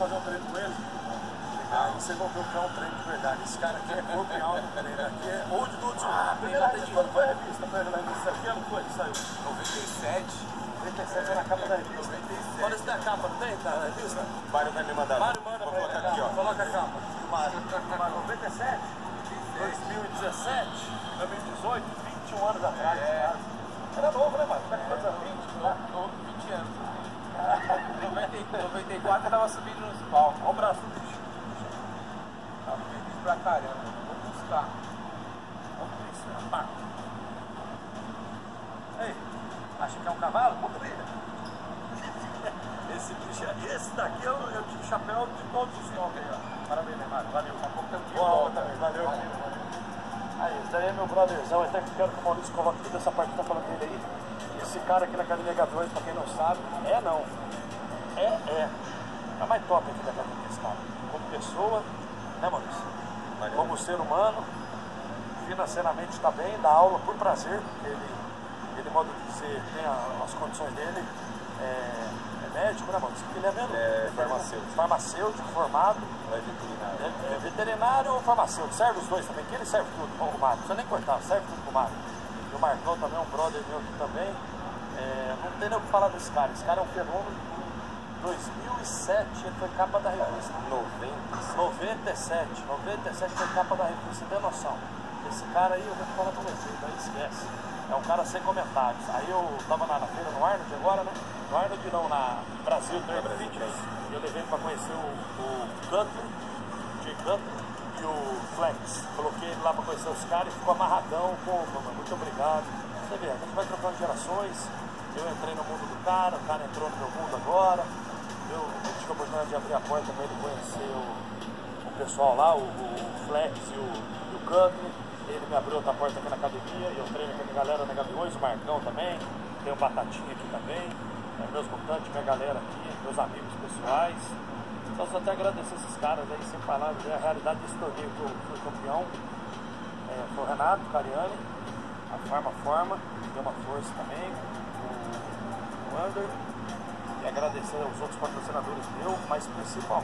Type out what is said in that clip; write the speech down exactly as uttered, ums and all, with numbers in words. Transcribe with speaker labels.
Speaker 1: fazer um treino com ele. Aí você vão ver o que é um treino de verdade. Esse cara aqui é corpo e alma, treino aqui é old dudes. Ah, primeira vez quando foi a revista, foi a revista aqui, ano foi que saiu?
Speaker 2: noventa e sete.
Speaker 1: noventa e sete é na capa da revista.
Speaker 2: noventa e sete.
Speaker 1: Olha esse da capa, não tem? Da revista?
Speaker 2: Mário vai me mandar.
Speaker 1: Mário manda
Speaker 2: Vou
Speaker 1: pra
Speaker 2: colocar
Speaker 1: ele.
Speaker 2: aqui, ó.
Speaker 1: Coloca a capa. Mário. noventa e sete? dois mil e dezessete? dois mil e dezoito? vinte e um anos atrás.
Speaker 2: É.
Speaker 1: Era novo, né, Mário? Tá com quantos anos? vinte?
Speaker 2: Novo, vinte anos. Em noventa e quatro eu tava subindo nos palcos.
Speaker 1: Olha o braço do bicho.
Speaker 2: Tava feliz pra caramba. Vou buscar.
Speaker 1: Vamos ver isso, rapaz. Ei, acha que é um cavalo? Puta vida. Esse bicho, esse daqui eu, eu tiro o chapéu de todos os nomes aí, ó. Parabéns, né, Mário? Valeu. Daqui a pouco tem um dia novo também. Valeu, valeu. Aí, esse daí é meu brotherzão. Esse daqui eu quero que o Maurício coloque toda essa parte que tá falando dele aí. Esse cara aqui na Academia Gaviões, pra quem não sabe, é não. É, é. É mais top aqui da Academia, esse cara. Como pessoa, né, Maurício?
Speaker 2: Valeu.
Speaker 1: Como ser humano, financeiramente está bem, dá aula por prazer, porque ele, ele modo de dizer, tem a, as condições dele. É, é médico, né, Maurício? Ele é mesmo?
Speaker 2: É farmacêutico.
Speaker 1: Farmacêutico, formado.
Speaker 2: Não é veterinário.
Speaker 1: É, é veterinário ou farmacêutico, serve os dois também, que ele serve tudo, o Mário, não precisa nem cortar, serve tudo pro Mário. E o Marcão também é um brother meu aqui também. É, não tem nem o que falar desse cara, esse cara é um fenômeno. Em dois mil e sete ele foi capa da revista.
Speaker 2: noventa.
Speaker 1: noventa e sete, noventa e sete foi capa da revista, você tem noção. Esse cara aí, eu vou te falar pra você, daí esquece. É um cara sem comentários. Aí eu tava na, na feira no Arnold agora, né? No Arnold não, na Brasil Trade Fitness. E eu levei ele pra conhecer o, o Cutler, o Jay Cutler e o Flex. Coloquei ele lá pra conhecer os caras e ficou amarradão. Pô, mano, muito obrigado. Você vê, a gente vai trocando gerações. Eu entrei no mundo do cara, o cara entrou no meu mundo agora. Eu, eu tive a oportunidade de abrir a porta pra ele conhecer o, o pessoal lá, o, o Flex e o, e o Cutler. Ele me abriu outra porta aqui na academia e eu treino com a minha galera na Gaviões, o Marcão também, tem o Batatinha aqui também, é, meus mutantes, minha galera aqui, meus amigos pessoais. Então só até agradecer esses caras aí, sem palavras, é a realidade desse torneio que eu fui campeão. É, foi o Renato Cariani, a Farma Forma, deu uma força também, o, o Ander, e agradecer aos outros patrocinadores meus, mas principalmente